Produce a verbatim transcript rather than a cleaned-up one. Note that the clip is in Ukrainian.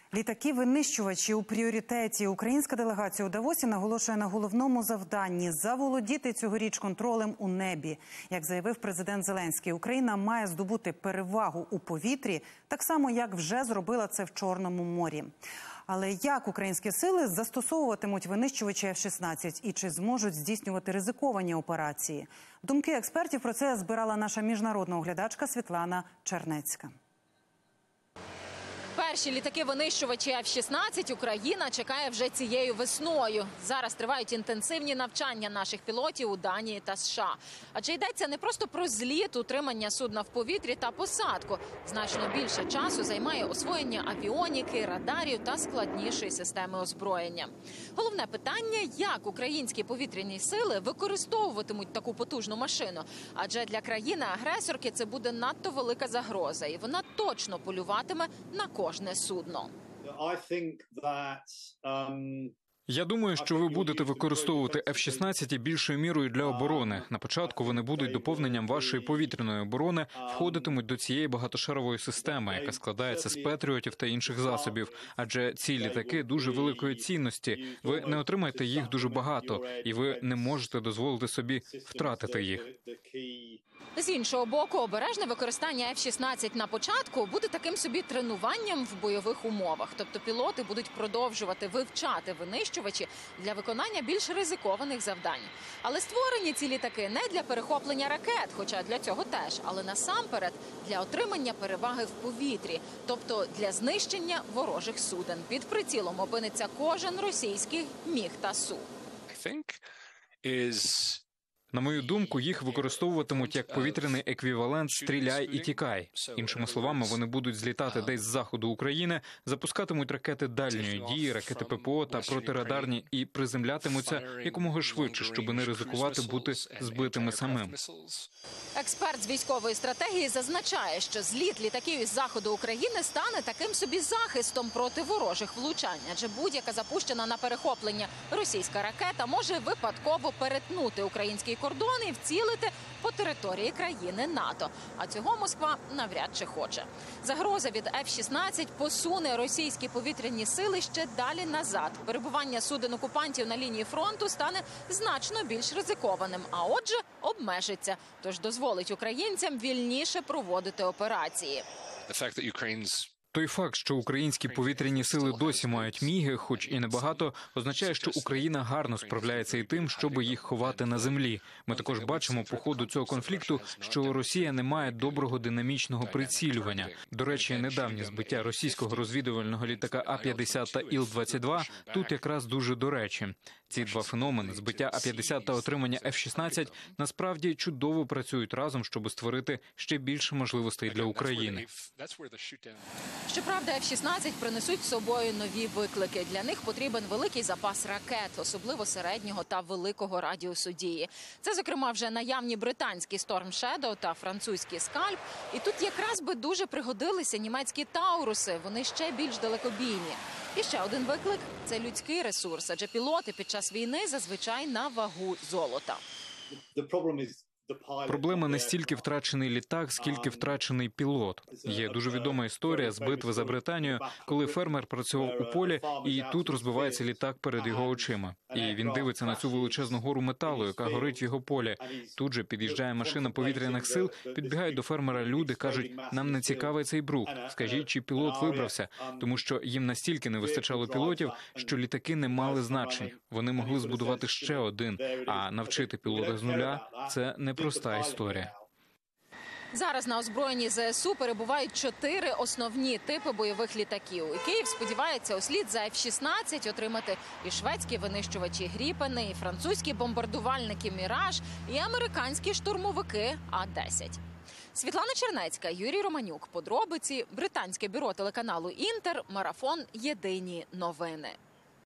Літаки-винищувачі у пріоритеті. Українська делегація у Давосі наголошує на головному завданні – заволодіти цьогоріч контролем у небі. Як заявив президент Зеленський, Україна має здобути перевагу у повітрі, так само, як вже зробила це в Чорному морі. Але як українські сили застосовуватимуть винищувачі еф шістнадцять і чи зможуть здійснювати ризиковані операції? Думки експертів про це збирала наша міжнародна оглядачка Світлана Чернецька. Перші літаки-винищувачі еф шістнадцять Україна чекає вже цією весною. Зараз тривають інтенсивні навчання наших пілотів у Данії та США. Адже йдеться не просто про зліт, утримання судна в повітрі та посадку. Значно більше часу займає освоєння авіоніки, радарів та складнішої системи озброєння. Головне питання – як українські повітряні сили використовуватимуть таку потужну машину. Адже для країни-агресорки це буде надто велика загроза. І вона точно полюватиме на кожне судно. Я думаю, що ви будете використовувати еф шістнадцять більшою мірою для оборони. На початку вони будуть доповненням вашої повітряної оборони, входитимуть до цієї багатошарової системи, яка складається з патріотів та інших засобів. Адже ці літаки дуже великої цінності. Ви не отримаєте їх дуже багато, і ви не можете дозволити собі втратити їх. З іншого боку, обережне використання еф шістнадцять на початку буде таким собі тренуванням в бойових умовах. Тобто пілоти будуть продовжувати вивчати винищувачі для виконання більш ризикованих завдань. Але створені ці літаки не для перехоплення ракет, хоча для цього теж, але насамперед для отримання переваги в повітрі. Тобто для знищення ворожих суден. Під прицілом опиниться кожен російський міг та су. На мою думку, їх використовуватимуть як повітряний еквівалент «стріляй і тікай». Іншими словами, вони будуть злітати десь з заходу України, запускатимуть ракети дальньої дії, ракети пе пе о та протирадарні і приземлятимуться якомога швидше, щоб не ризикувати бути збитими самим. Експерт з військової стратегії зазначає, що зліт літаків із заходу України стане таким собі захистом проти ворожих влучань. Адже будь-яка запущена на перехоплення російська ракета може випадково перетнути український кордон і вцілити по території країни НАТО. А цього Москва навряд чи хоче. Загроза від еф шістнадцять посуне російські повітряні сили ще далі назад. Перебування суден окупантів на лінії фронту стане значно більш ризикованим, а отже обмежиться. Тож дозволить українцям вільніше проводити операції. Той факт, що українські повітряні сили досі мають міги, хоч і небагато, означає, що Україна гарно справляється і тим, щоб їх ховати на землі. Ми також бачимо по ходу цього конфлікту, що Росія не має доброго динамічного прицілювання. До речі, недавнє збиття російського розвідувального літака а п'ятдесят та іл двадцять два тут якраз дуже до речі. Ці два феномени – збиття а п'ятдесят та отримання еф шістнадцять – насправді чудово працюють разом, щоб створити ще більше можливостей для України. Щоправда, еф шістнадцять принесуть з собою нові виклики. Для них потрібен великий запас ракет, особливо середнього та великого радіусу дії. Це, зокрема, вже наявні британські Storm Shadow та французькі Скальп. І тут якраз би дуже пригодилися німецькі Тауруси. Вони ще більш далекобійні. І ще один виклик – це людський ресурс, адже пілоти під час війни зазвичай на вагу золота. Проблема не стільки втрачений літак, скільки втрачений пілот. Є дуже відома історія з битви за Британію, коли фермер працював у полі, і тут розбивається літак перед його очима. І він дивиться на цю величезну гору металу, яка горить в його полі. Тут же під'їжджає машина повітряних сил, підбігають до фермера люди, кажуть, нам не цікавий цей брук, скажіть, чи пілот вибрався, тому що їм настільки не вистачало пілотів, що літаки не мали значень. Вони могли збудувати ще один, а навчити пілота з нуля – це не проста історія. Зараз на озброєнні зе ес у перебувають чотири основні типи бойових літаків. І Київ сподівається услід за еф шістнадцять отримати і шведські винищувачі «Гріпени», і французькі бомбардувальники «Міраж», і американські штурмовики а десять. Світлана Чернецька, Юрій Романюк. Подробиці. Британське бюро телеканалу «Інтер». Марафон. Єдині новини.